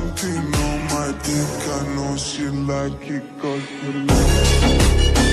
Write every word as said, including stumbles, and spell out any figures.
something on my dick. I know she like it 'cause you like it.